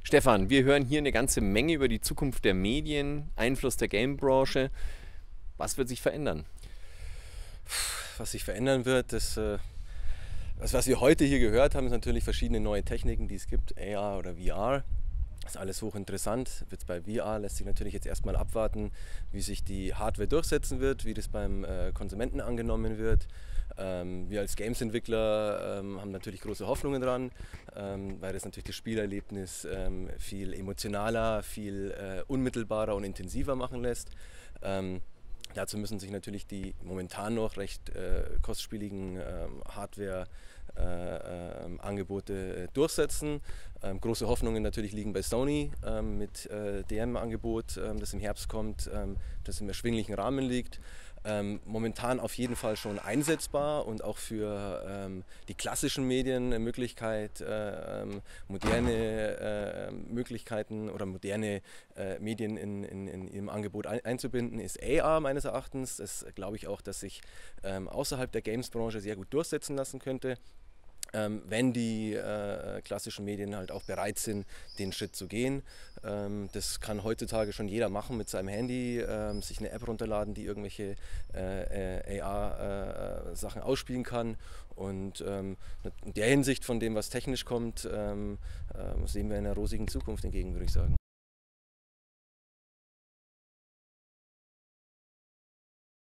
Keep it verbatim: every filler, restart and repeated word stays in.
Stefan, wir hören hier eine ganze Menge über die Zukunft der Medien, Einfluss der Gamebranche. Was wird sich verändern? Was sich verändern wird, das, äh, das, was wir heute hier gehört haben, ist natürlich verschiedene neue Techniken, die es gibt, A R oder V R. Das ist alles hochinteressant. Jetzt bei V R lässt sich natürlich jetzt erstmal abwarten, wie sich die Hardware durchsetzen wird, wie das beim äh, Konsumenten angenommen wird. Ähm, wir als Games-Entwickler ähm, haben natürlich große Hoffnungen dran, ähm, weil das natürlich das Spielerlebnis ähm, viel emotionaler, viel äh, unmittelbarer und intensiver machen lässt. Ähm, Dazu müssen sich natürlich die momentan noch recht äh, kostspieligen ähm, Hardware-Angebote äh, äh, durchsetzen. Ähm, große Hoffnungen natürlich liegen bei Sony ähm, mit äh, D M-Angebot, ähm, das im Herbst kommt, ähm, das im erschwinglichen Rahmen liegt. Ähm, momentan auf jeden Fall schon einsetzbar und auch für ähm, die klassischen Medien eine Möglichkeit, äh, ähm, moderne äh, Möglichkeiten oder moderne äh, Medien in, in, in ihrem Angebot ein, einzubinden, ist A R meines Erachtens. Das glaube ich auch, dass sich ähm, außerhalb der Games-Branche sehr gut durchsetzen lassen könnte. Ähm, wenn die äh, klassischen Medien halt auch bereit sind, den Schritt zu gehen. Ähm, das kann heutzutage schon jeder machen mit seinem Handy, ähm, sich eine App runterladen, die irgendwelche äh, A R-Sachen äh, ausspielen kann. Und ähm, in der Hinsicht von dem, was technisch kommt, ähm, äh, sehen wir einer rosigen Zukunft entgegen, würde ich sagen.